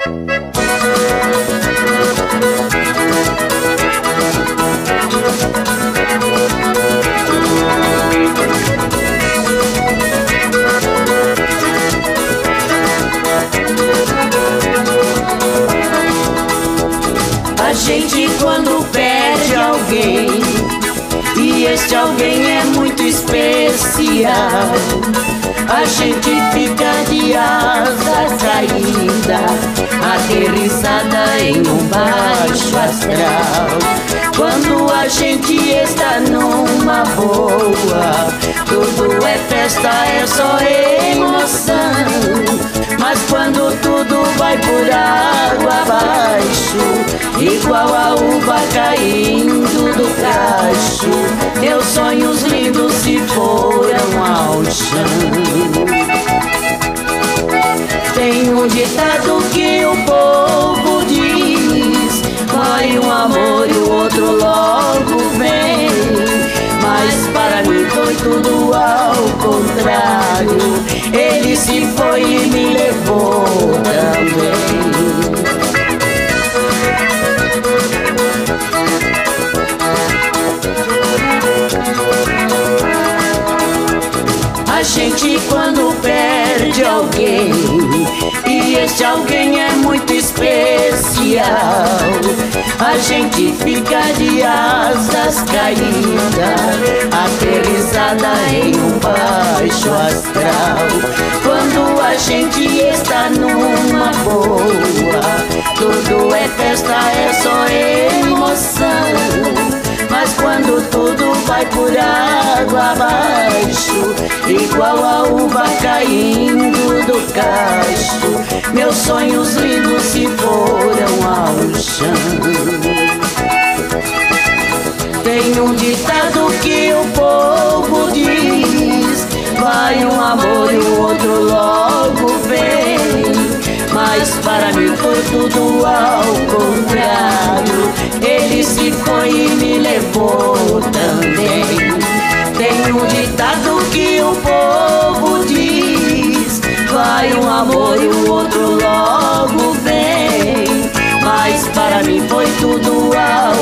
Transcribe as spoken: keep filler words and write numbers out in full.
A gente quando perde alguém, e este alguém é muito especial, a gente fica de asa caída, aterrissada em um baixo astral. Quando a gente está numa boa, tudo é festa, é só emoção. Mas quando tudo vai por água abaixo, igual a uva caindo do cacho, meus sonhos lindos se foram ao chão. Tem um ditado que o povo diz: vai um amor e o outro logo vem. Mas para mim foi tudo ao contrário, ele se foi e me levou também. A gente quando perde alguém, e este alguém é muito especial, a gente fica de asas caídas, aterrissada em um baixo astral. Quando a gente está numa boa, tudo é festa, é só emoção. Mas quando tudo vai por água abaixo, igual a uva caindo do cacho, meus sonhos lindos se foram ao chão. Tem um ditado que o povo diz: vai um amor e o outro logo vem. Mas para mim foi tudo ao contrário, ele se foi e me levou também. Tem um ditado que o povo diz: vai um amor e o outro logo vem. Mas para mim foi tudo ao